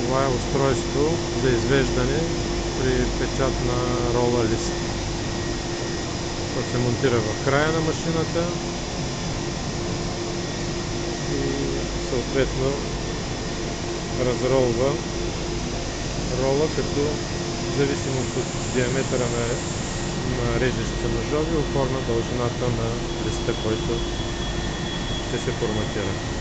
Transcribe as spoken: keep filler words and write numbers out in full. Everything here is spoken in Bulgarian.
Това е устройство за извеждане при печат на рола лист. То се монтира в края на машината и съответно разролва рола, като в зависимост от диаметъра на, на режещите ножове оформя дължината на листа, който ще се форматира.